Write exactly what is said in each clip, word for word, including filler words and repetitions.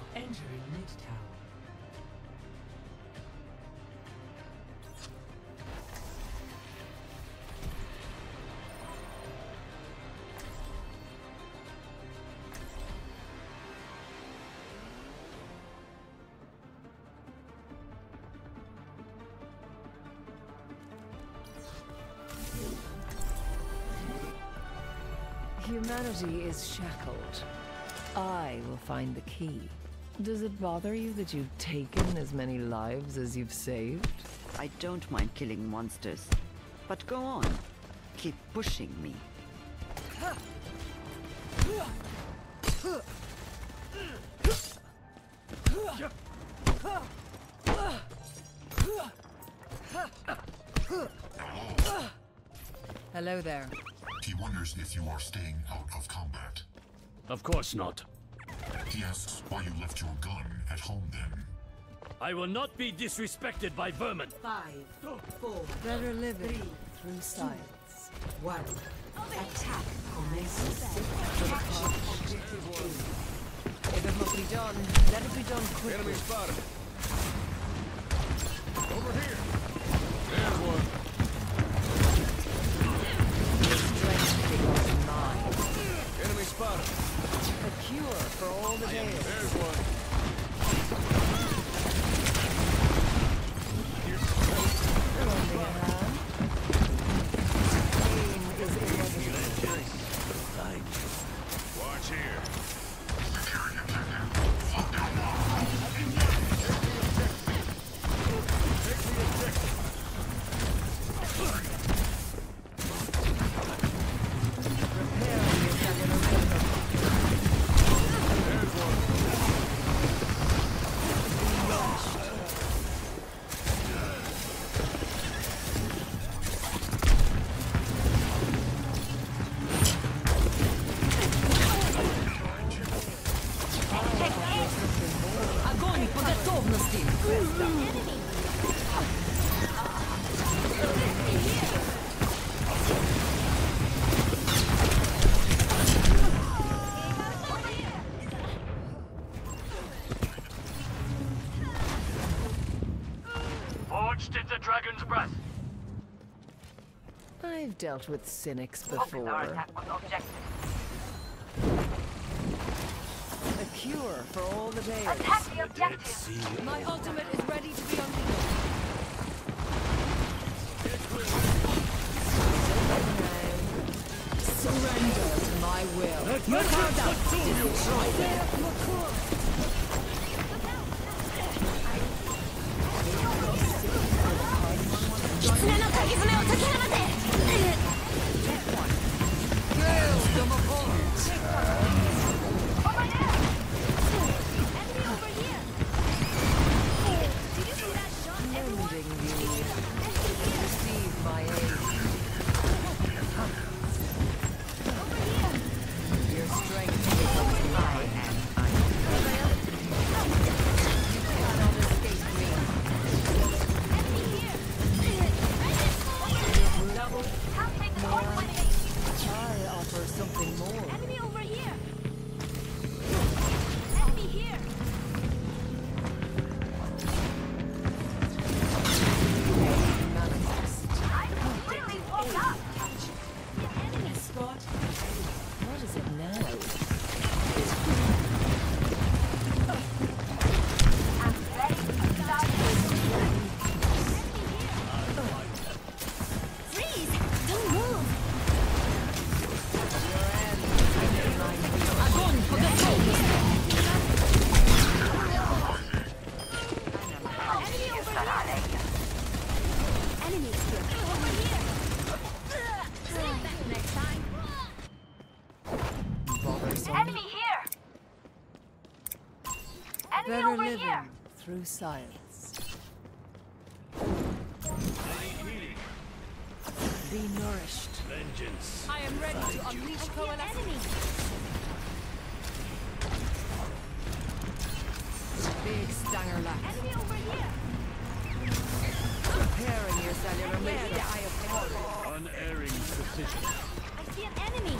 Entering mid-tower. Humanity is shackled. I will find the key. Does it bother you that you've taken as many lives as you've saved? I don't mind killing monsters. But go on. Keep pushing me. Hello there. He wonders if you are staying out of combat. Of course not. He asks why you left your gun at home then. I will not be disrespected by vermin. Five, four, Better live it three, through silence. one. Attack commences. Capture objective A. If it must be done, let it be done quickly. Enemy spotted. Over here. There's one. Enemy spotted. A cure for all the days. There's one. Lending a hand. Pain is inevitable. Watch here. Forged in the dragon's breath. I've dealt with cynics before. A cure for all the days. Attack the objective! My ultimate is ready to be unleashed. Surrender to my will. You're carved out. Receive my aid. Your strength becomes my hand. You cannot escape me. Double. Can't take the whole with me. I offer something more. Enemy over here. Enemy here. I completely woke up. The enemy spot. What is it now? I'm ready to start. Freeze! Don't move. Agony for the soul! Enemy over here. Enemy here. Over here. Save that next time. Bothersome. Enemy here. Enemy Better over living here. through silence. Be nourished. Vengeance. I am ready to unleash coalescence. Enemy. Big stanger lap. Enemy over here. Preparing your cellular media. I have Unerring precision. I see an enemy.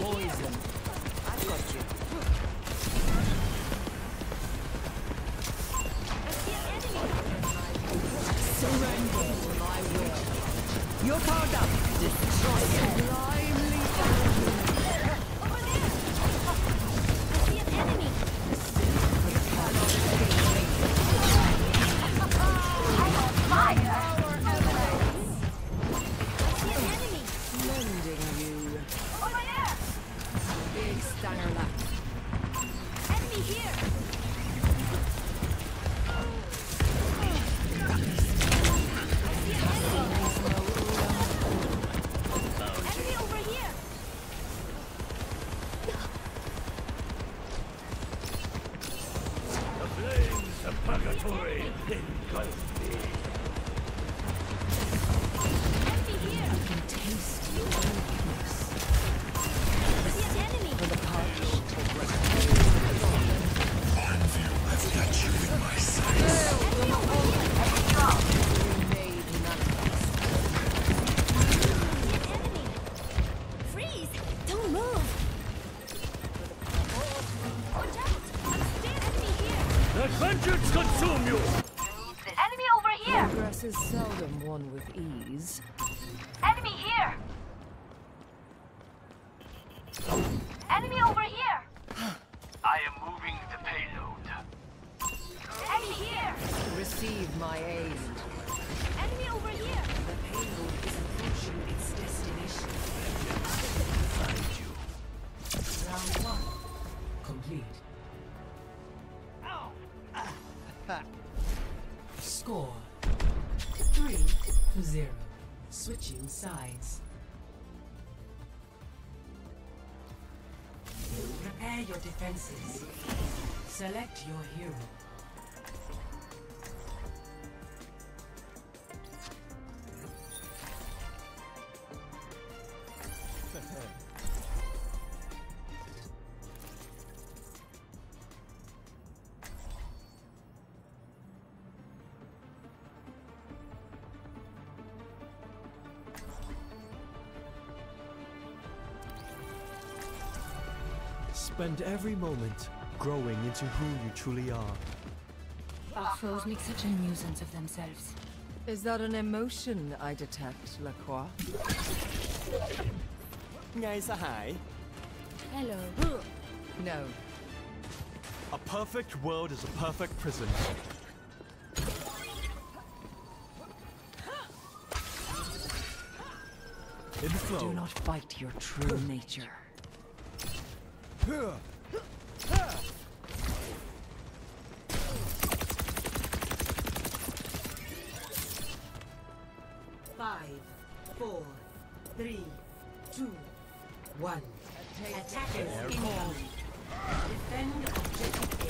poison. I've got you. I see an enemy. Surrender to my will. You're powered up. Destroy it. Blindly Over there. I see an enemy. I'm on fire. I see an enemy. mending you. Over there. Big stanger left. Enemy here. I see an enemy. Enemy over here. The flames of purgatory engulf me. Enemy here. I can taste your weakness. I see an enemy. For the parched. Fine view, I've got you in my sights. Enemy over here. Made manifest. I see an enemy. Freeze. Don't move. Watch out. I'm still enemy here. Let vengeance consume you! Enemy over here. Progress is seldom won with ease. Enemy here. Enemy over here. I am moving the payload. Enemy here. Receive my aid. Enemy over here. The payload is approaching its destination. Find you. Round one. Complete. Score. Three to zero. Switching sides. Prepare your defenses. Select your hero. Spend every moment growing into who you truly are. Our foes make such a nuisance of themselves. Is that an emotion I detect, Lacroix? Ngay sa hai. Hello. No. A perfect world is a perfect prison. In the flow. Do not fight your true nature. Five, four, three, two, one. Attackers incoming. Defend objective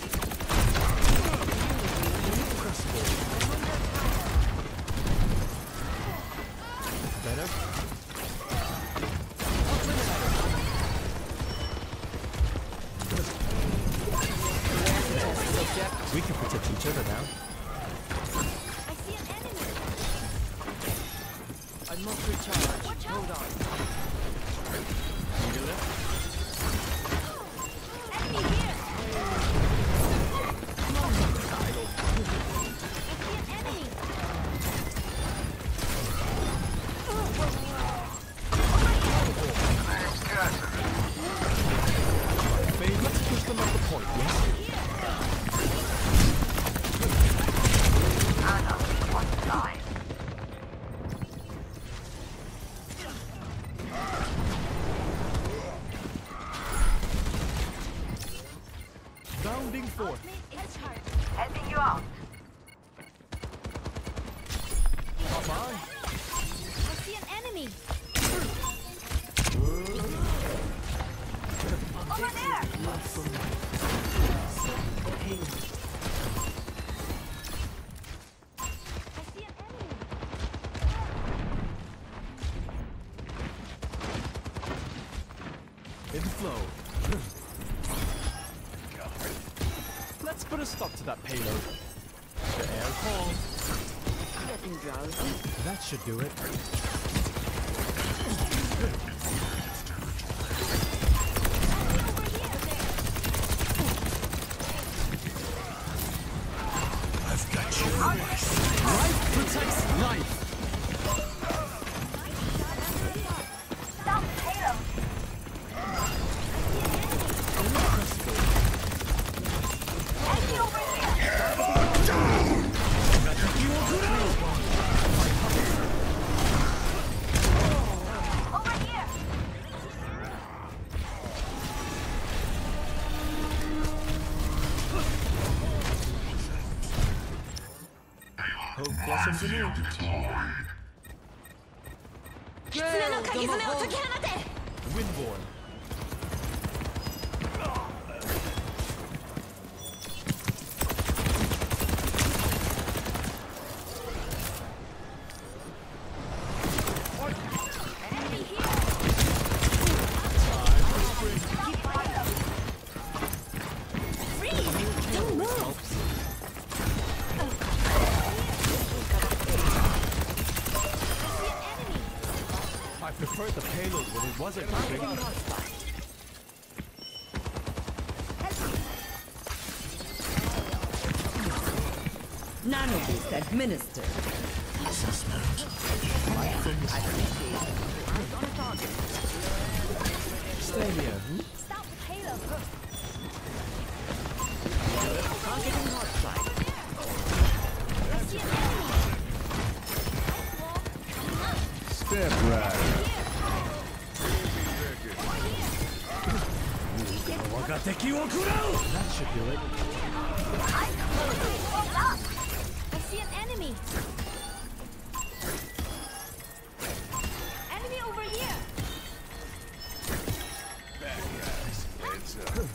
Better? We can protect each other now. I see an enemy. I must recharge. Watch out. Hold on. Need a lift? Enemy here. I see an enemy. Babe, let's push them up the point, yes? Bounding forth. It's hard. Heading you out. Not mine. I see an enemy. Over there. I see an enemy. In the flow. Let's put a stop to that payload. The air calls. Getting drowsy. That should do it. afternoon. Windborn. I preferred the payload when it wasn't big. Nanoboost administered. Stay here. Hmm? Stop the payload. Targeting hotspot. I see an enemy. Step right. That should do it. I see an enemy. Enemy over here. Back, guys. Heads up.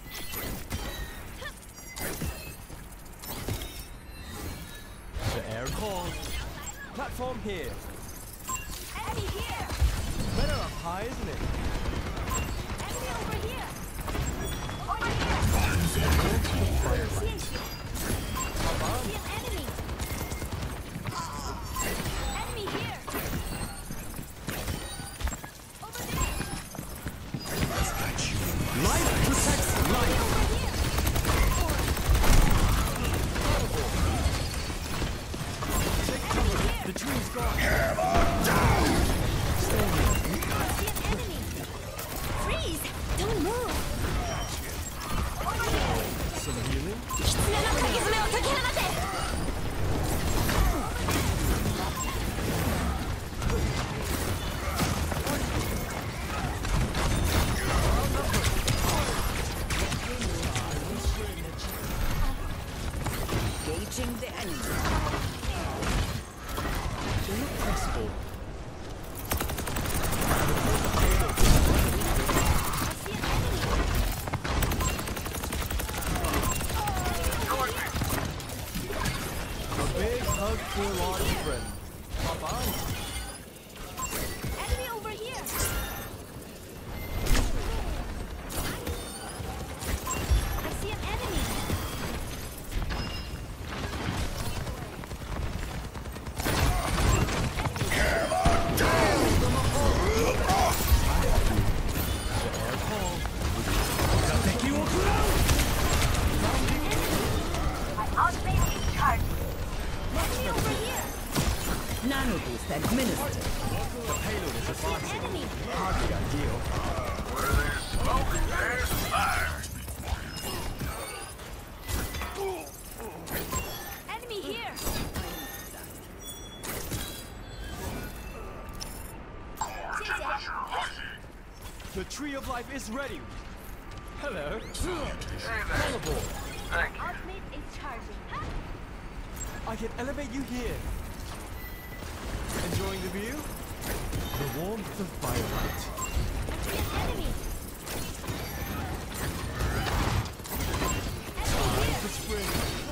The air calls. Platform here. Enemy here. Better up high, isn't it? Enemy over here. Over here. I see a shield. I see an enemy. Enemy here. Over there. Life protects life. Over here. The tree's gone. I see an enemy. Freeze! Don't move. Over here. Some healing. 狐の鍵爪を解き放て。 Gauging the enemy. Impossible. I see an enemy. A big hug for a large friend. Bye-bye. Enemy over here. I see an enemy. Enemy over here. Nanoboost administered. The payload is advancing. Enemy. Hardly ideal. Enemy here. The tree of life is ready. Hello. Terrible. Ultimate is charging. I can elevate you here. Enjoying the view? The warmth of firelight. I see an enemy. Enemy here. The spring.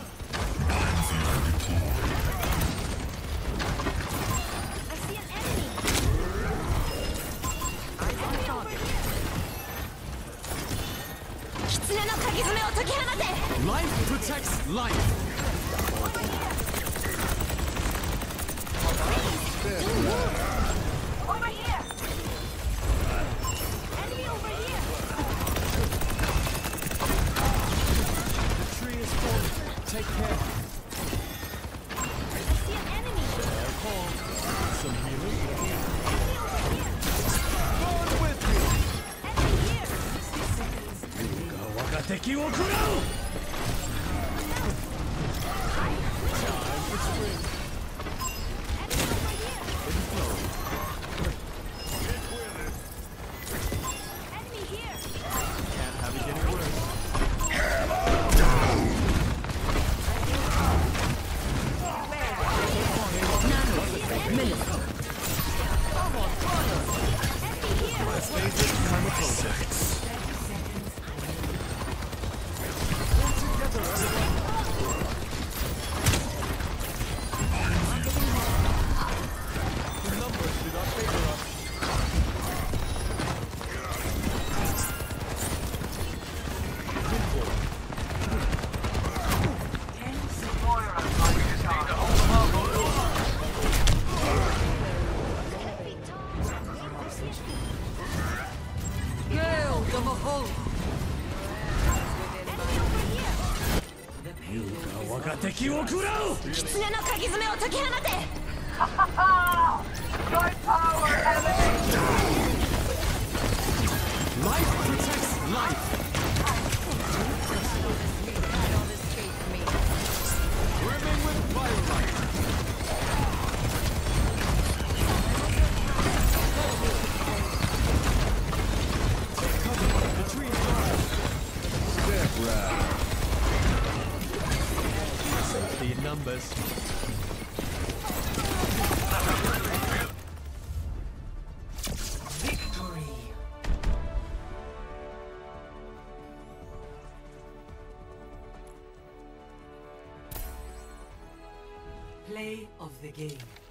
I see an enemy. Enemy over here. 狐の鍵爪を解き放て。 Life protects life. Over here. Enemy over here. The tree is falling. Take care. I see an enemy. Air call. Some healing. Enemy over here. Gone with you. Enemy here. Time for spring. Enemy over here. Enemy here. Can't have it getting worse. favorite Karmatosa. Pull together as a one. The numbers do not favor us. Gale the Mahol! 我が敵を食らう狐の鍵爪を解き放て Life protects life. Brimming with firelight. Take cover. The tree is gone. Step right. The numbers. Victory. Play of the game.